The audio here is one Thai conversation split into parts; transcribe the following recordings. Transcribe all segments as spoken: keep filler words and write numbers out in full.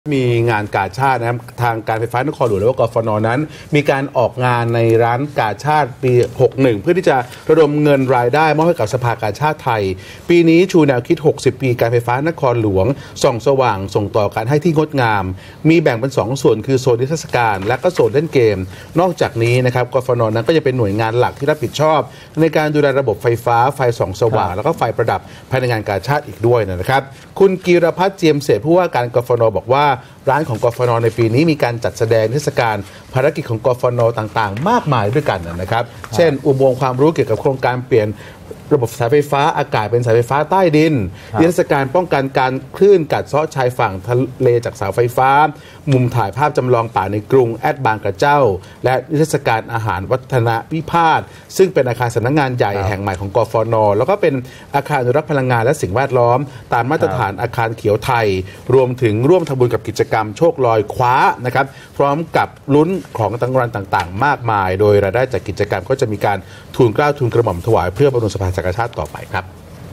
มีงานกาชาดนะครับทางการไฟฟ้านครหลวงหรือว่ากฟน.นั้นมีการออกงานในร้านกาชาดปีหกสิบเอ็ดเพื่อที่จะระดมเงินรายได้มอบให้กับสภากาชาดไทยปีนี้ชูแนวคิดหกสิบปีการไฟฟ้านครหลวงส่องสว่างส่งต่อการให้ที่งดงามมีแบ่งเป็นสองส่วนคือโซนนิทรรศการและก็โซนเล่นเกมนอกจากนี้นะครับกฟน.นั้นก็จะเป็นหน่วยงานหลักที่รับผิดชอบในการดูแลระบบไฟฟ้าไฟส่องสว่างแล้วก็ไฟประดับภายในงานกาชาดอีกด้วยนะครับคุณกีรพัฒน์เจียมเสถผู้ว่าการกฟน.บอกว่าร้านของกฟน.ในปีนี้มีการจัดแสดงเทศกาลภารกิจของกฟน.ต่างๆมากมายด้วยกันนะครับเช่นอุโมงค์ความรู้เกี่ยวกับโครงการเปลี่ยนระบบสายไฟฟ้าอากาศเป็นสายไฟฟ้าใต้ดินนิทรรศการป้องกันการคลื่นกัดเซาะชายฝั่งทะเลจากเสาไฟฟ้ามุมถ่ายภาพจำลองป่าในกรุงแอดบางกระเจ้าและนิทรรศการอาหารวัฒนวิพาทซึ่งเป็นอาคารสำนักงานใหญ่แห่งใหม่ของกฟน.แล้วก็เป็นอาคารอนุรักษ์พลังงานและสิ่งแวดล้อมตามมาตรฐานอาคารเขียวไทยรวมถึงร่วมทำบุญกับกิจกรรมโชคลอยคว้านะครับพร้อมกับลุ้นของรางวัลต่างๆมากมายโดยรายได้จากกิจกรรมก็จะมีการทูลเกล้าทูลกระหม่อมถวายเพื่อบำรุงสภาสังฆชาติต่อไปครับ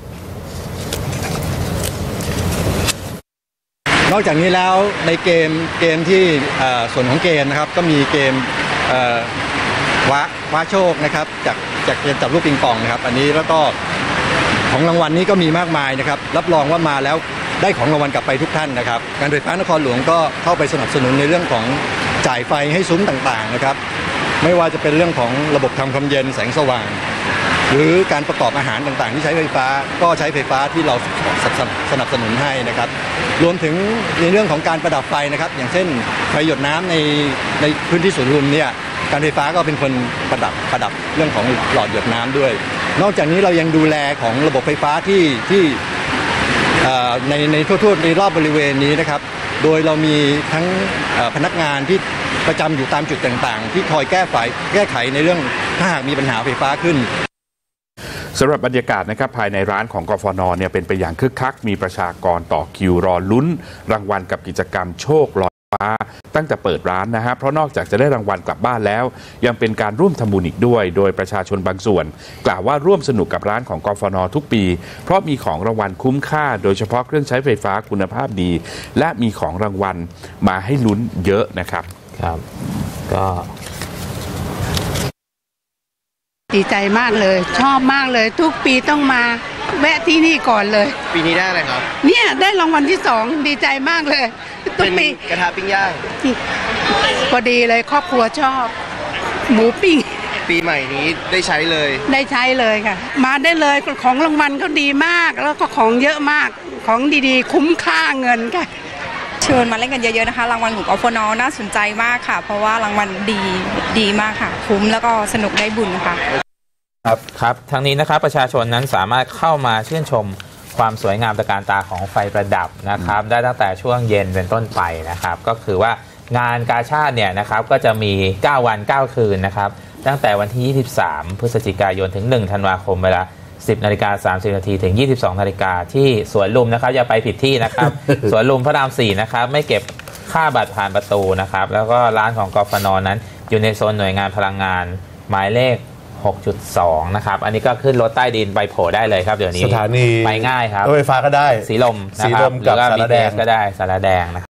นอกจากนี้แล้วในเกมเกมที่ส่วนของเกมนะครับก็มีเกมคว้าคว้าโชคนะครับจากจากเกมจับลูกปิงปองนะครับอันนี้แล้วก็ของรางวัลนี้ก็มีมากมายนะครับรับรองว่ามาแล้วได้ของรางวัลกลับไปทุกท่านนะครับการไฟฟ้านครหลวงก็เข้าไปสนับสนุนในเรื่องของจ่ายไฟให้ซุ้มต่างๆนะครับไม่ว่าจะเป็นเรื่องของระบบทำความเย็นแสงสว่างหรือการประกอบอาหารต่างๆที่ใช้ไฟฟ้าก็ใช้ไฟฟ้าที่เราสนับสนุนให้นะครับรวมถึงในเรื่องของการประดับไฟนะครับอย่างเช่นไฟหยดน้ำในในพื้นที่สวนลุมเนี่ยการไฟฟ้าก็เป็นคนประดับประดับเรื่องของหลอดหยดน้ำด้วยนอกจากนี้เรายังดูแลของระบบไฟฟ้าที่ที่ในในทั่วๆในรอบบริเวณนี้นะครับโดยเรามีทั้งพนักงานที่ประจำอยู่ตามจุดต่างๆที่คอยแก้ไขแก้ไขในเรื่องถ้าหากมีปัญหาไฟฟ้าขึ้นสำหรับบรรยากาศนะครับภายในร้านของกฟน.เนี่ยเป็นไปอย่างคึกคักมีประชากรต่อคิวรอลุ้นรางวัลกับกิจกรรมโชคลอยฟ้าตั้งแต่เปิดร้านนะฮะเพราะนอกจากจะได้รางวัลกลับบ้านแล้วยังเป็นการร่วมทำบุญอีกด้วยโดยประชาชนบางส่วนกล่าวว่าร่วมสนุกกับร้านของกฟน.ทุกปีเพราะมีของรางวัลคุ้มค่าโดยเฉพาะเครื่องใช้ไฟฟ้าคุณภาพดีและมีของรางวัลมาให้ลุ้นเยอะนะครับครับก็ดีใจมากเลยชอบมากเลยทุกปีต้องมาแวะที่นี่ก่อนเลยปีนี้ได้อะไรครับเนี่ยได้รางวัลที่สองดีใจมากเลยทุกปีกระทะปิ้งย่างพอดีเลยครอบครัวชอบหมูปิ้งปีใหม่นี้ได้ใช้เลยได้ใช้เลยค่ะมาได้เลยของรางวัลเขาดีมากแล้วก็ของเยอะมากของดีๆคุ้มค่าเงินค่ะเชิญมาเล่นกันเยอะๆนะคะรางวัลของกฟน.น่าสนใจมากค่ะเพราะว่ารางวัลดีดีมากค่ะคุ้มแล้วก็สนุกได้บุญค่ะครับครับทั้งนี้นะครับประชาชนนั้นสามารถเข้ามาชื่นชมความสวยงามตระการตาของไฟประดับนะครับได้ตั้งแต่ช่วงเย็นเป็นต้นไปนะครับก็คือว่างานกาชาดเนี่ยนะครับก็จะมีเก้าวันเก้าคืนนะครับตั้งแต่วันที่ยี่สิบสามพฤศจิกายนถึงหนึ่งธันวาคมเวลาสิบนาฬิกาสามสิบนาทีถึงยี่สิบสองนาฬิกาที่สวนลุมนะครับอย่าไปผิดที่นะครับ สวนลุมพระรามสี่นะครับไม่เก็บค่าบัตรผ่านประตูนะครับแล้วก็ร้านของกฟน.นั้นอยู่ในโซนหน่วยงานพลังงานหมายเลขหกจุดสอง นะครับอันนี้ก็ขึ้นรถใต้ดินไปโผล่ได้เลยครับเดี๋ยวนี้สถานีไปง่ายครับรถไฟฟ้าก็ได้สีลมนะครับหรือว่าบีทีเอสก็ได้สารแดงนะครับ